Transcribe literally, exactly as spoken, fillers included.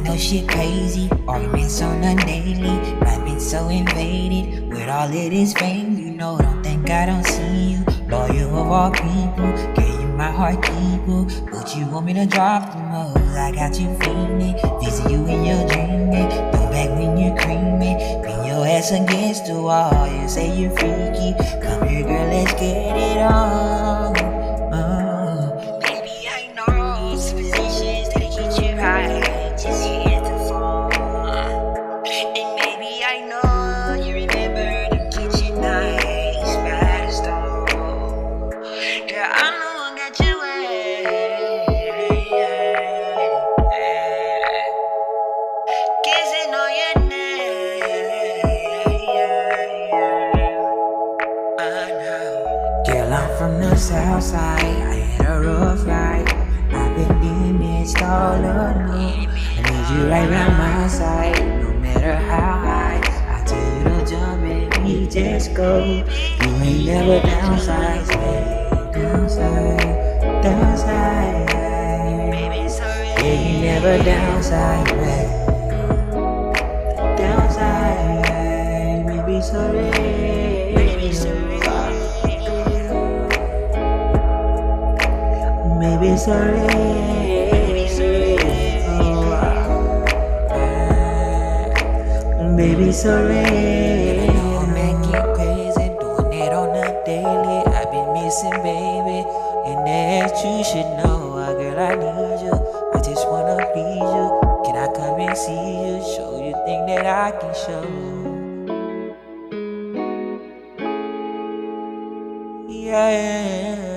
know shit crazy, arguments on the daily. Life been so invaded with all of this fame. You know, don't think I don't see you. Loyal of all people, gave you my heart keeper. But you want me to drop the modes, I got you feeling. Visit you in your dreaming, throw back when you're creaming. Bring your ass against the wall, you say you're freaky. Come here girl, let's get it on. uh. Baby, I know some positions that get you high, just hit the phone. And maybe I know you remember the kitchen nights by the stone. Girl, I know I got you kissing on your neck. I know. Girl, I'm from the Southside, I had a rough ride. I've been damaged all alone. I need you right around my side, no matter how high. I tell you to jump, baby, just go. You ain't never downside, downside, downside. Yeah, you never downside, baby. Downside, baby, sorry, baby, sorry, baby, sorry, baby, sorry, oh, baby, sorry. I'm making crazy, doing it on the daily. I've been missing, baby, and that you should know. Girl, I need you, I just wanna please you. Can I come and see you, show you things that I can show? Yeah.